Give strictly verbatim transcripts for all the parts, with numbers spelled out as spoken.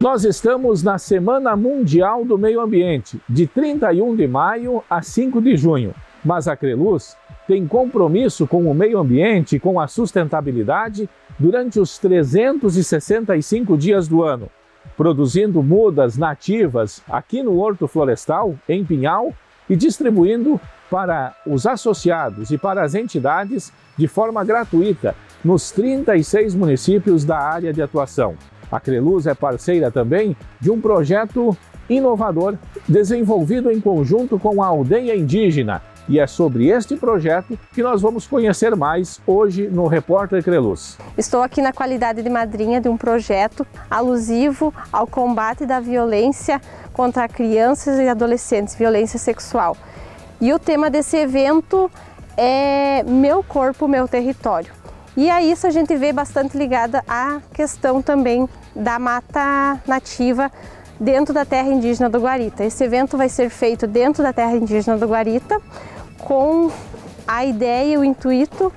Nós estamos na Semana Mundial do Meio Ambiente, de trinta e um de maio a cinco de junho. Mas a Creluz tem compromisso com o meio ambiente, com a sustentabilidade, durante os trezentos e sessenta e cinco dias do ano, produzindo mudas nativas aqui no Horto Florestal, em Pinhal, e distribuindo para os associados e para as entidades de forma gratuita nos trinta e seis municípios da área de atuação. A Creluz é parceira também de um projeto inovador desenvolvido em conjunto com a aldeia indígena. E é sobre este projeto que nós vamos conhecer mais hoje no Repórter Creluz. Estou aqui na qualidade de madrinha de um projeto alusivo ao combate da violência contra crianças e adolescentes, violência sexual. E o tema desse evento é Meu Corpo, Meu Território. E a isso a gente vê bastante ligada à questão também da mata nativa dentro da terra indígena do Guarita. Esse evento vai ser feito dentro da terra indígena do Guarita, com a ideia e o intuito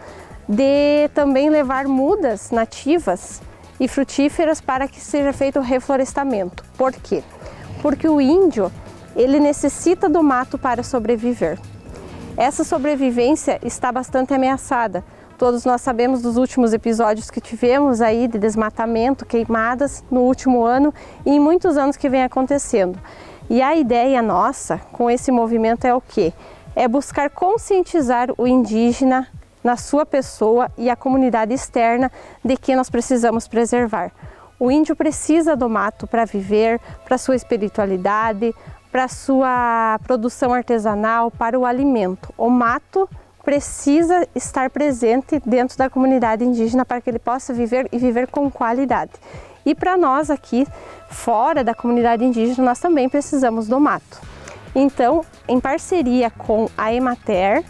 de também levar mudas nativas e frutíferas para que seja feito o reflorestamento. Por quê? Porque o índio, ele necessita do mato para sobreviver. Essa sobrevivência está bastante ameaçada. Todos nós sabemos dos últimos episódios que tivemos aí de desmatamento, queimadas no último ano e em muitos anos que vem acontecendo. E a ideia nossa com esse movimento é o quê? É buscar conscientizar o indígena na sua pessoa e a comunidade externa de que nós precisamos preservar. O índio precisa do mato para viver, para sua espiritualidade, para sua produção artesanal, para o alimento. O mato precisa estar presente dentro da comunidade indígena para que ele possa viver e viver com qualidade. E para nós aqui, fora da comunidade indígena, nós também precisamos do mato. Então, em parceria com a Emater,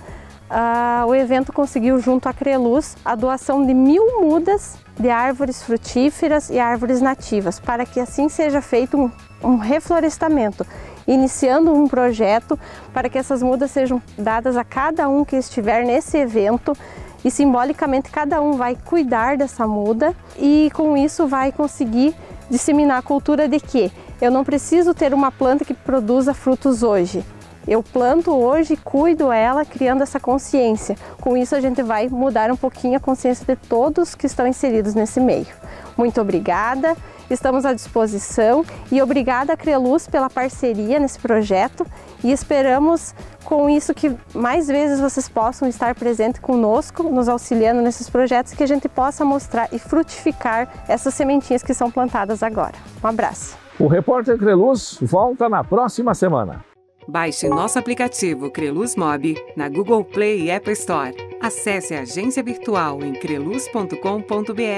uh, o evento conseguiu, junto à Creluz, a doação de mil mudas de árvores frutíferas e árvores nativas, para que assim seja feito um, um reflorestamento, iniciando um projeto para que essas mudas sejam dadas a cada um que estiver nesse evento e simbolicamente cada um vai cuidar dessa muda e com isso vai conseguir disseminar a cultura de que eu não preciso ter uma planta que produza frutos hoje. Eu planto hoje e cuido ela, criando essa consciência. Com isso a gente vai mudar um pouquinho a consciência de todos que estão inseridos nesse meio. Muito obrigada, estamos à disposição e obrigada a Creluz pela parceria nesse projeto e esperamos com isso que mais vezes vocês possam estar presentes conosco, nos auxiliando nesses projetos, que a gente possa mostrar e frutificar essas sementinhas que são plantadas agora. Um abraço. O Repórter Creluz volta na próxima semana. Baixe nosso aplicativo Creluz Mob na Google Play e Apple Store. Acesse a agência virtual em creluz ponto com ponto br.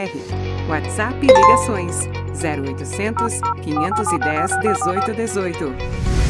WhatsApp e ligações zero oitocentos, quinhentos e dez, dezoito dezoito.